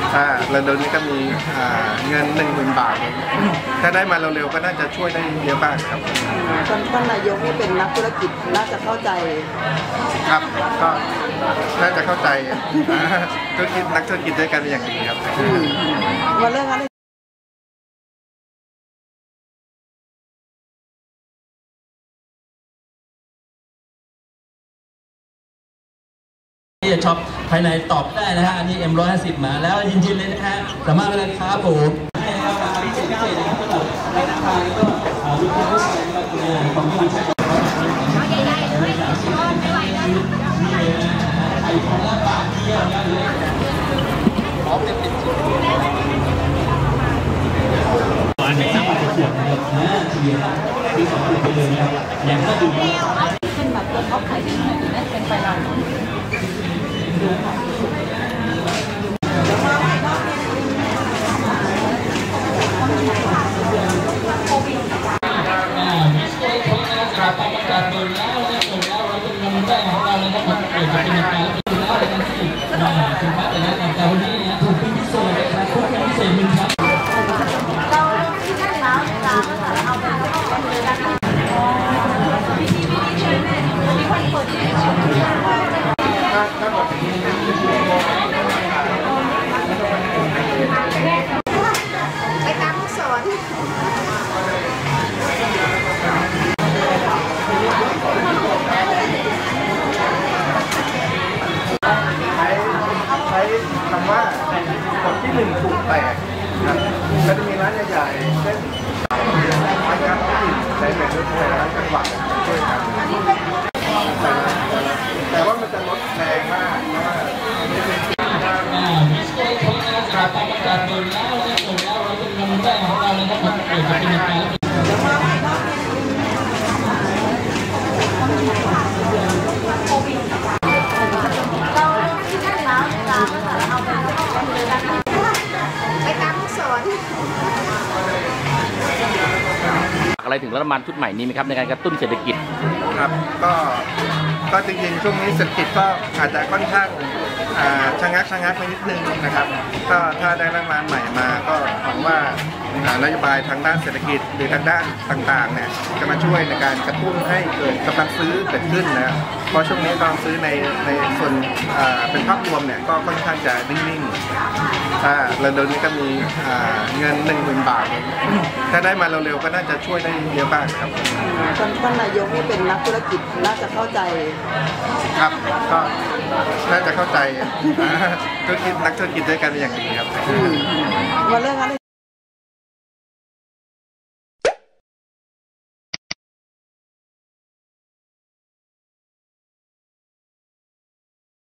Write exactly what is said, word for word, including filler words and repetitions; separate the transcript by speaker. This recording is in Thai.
Speaker 1: ถ้าเร็วๆนี้ก็มีเงินหนึ่งหมื่นบาทถ้าได้มาเร็วๆก็น่าจะช่วยได้เยอะมากครับ
Speaker 2: ท่านนายกนี่เป็นนักธุรกิจน่าจะเข้าใจ
Speaker 1: ครับก็น่าจะเข้าใจธุรกิจนักธุรกิจด้วยกันอย่างดีครับ
Speaker 2: มาเรื่องอะไร
Speaker 3: ที่จะช็อปภายในตอบได้นะฮะอันนี้ เอ็ม ร้อยห้าสิบ มาแล้วยินดีเลยนะฮะสามารถเป็นค้าผมให้ราคาพิเศษพิเศษนะครับสำหรับในราคาแล้วก็ลูกค้าผู้ชายนะครับของที่มันใช้ใหญ่ๆเลยไม่ไหวแล้วไอ้ของละบาทเดียวนะเลยพร้อมเป็นติดชิ้นอันนี้สามารถขวดนะครับนะเฉลี่ยที่สองขวดไปเลยนะครับอย่างก็ดู
Speaker 4: เป็นแบบตัวท็อปขายดีหน่อยนะเป็นไฟลาย
Speaker 3: การเดินแล้วเนี่ยเดินแล้วเราเป็นกำลังใจของเราเลยนะครับเกิดจากเป็นการเดินแล้วในการที่สินค้าแต่ละแต่วันนี้เนี่ยถูกเป็นพิเศษนะครับทุกเป็นพิเศษหนึ่งครับ
Speaker 4: เราที่ได้แล้วเราเอาไปเอาไปเลยนะคะมีมีมีช่วยแม่มีคนเปิดที่ช่วยไปตามผู้สอน
Speaker 1: ใช้คำว่าคนที่หนึ่งถูกแตกครับก็จะมีร้านใหญ่ๆเช่นร้านค้าท้องถิ่นใช้แบบด้วยร้านจังหวัดช่วยกันแต่ว่ามันจะลดแรงมากเพราะว่า
Speaker 3: การเดินแล้วเนี่ยเดินแล้วเราเป็นกำลังใจของเราเลยนะครับเกิดจากเป็นการ
Speaker 5: อะไรถึงรัฐบาลชุดใหม่นี้ไหมครับในการกระตุ้นเศรษฐกิจ
Speaker 1: ครับก็ก็จริงๆช่วงนี้เศรษฐกิจก็อาจจะค่อนข้างชะงักชะงักไปนิดนึงนะครับก็ถ้าได้รัฐบาลใหม่มาก็หวังว่านโยบายทางด้านเศรษฐกิจหรือทางด้านต่างๆเนี่ยจะมาช่วยในการกระตุ้นให้เกิดกำลังซื้อเกิดขึ้นนะเพราะช่วงนี้กำลังซื้อในในส่วนเป็นภาพรวมเนี่ยก็ค่อนข้างจะนิ่งๆถ้าเร็วๆนี้ก็มีเงินหนึ่งหมื่นบาทถ้าได้มาเร็วๆก็น่าจะช่วยได้เยอะมากครับ
Speaker 2: ท่านนายกนี่เป็นนักธุรกิจน่าจะเข้าใจ
Speaker 1: ครับก็น่าจะเข้าใจธุรกิจนักธุรกิจด้วยกันอย่างดีครับ
Speaker 2: มาเรื่องอะไร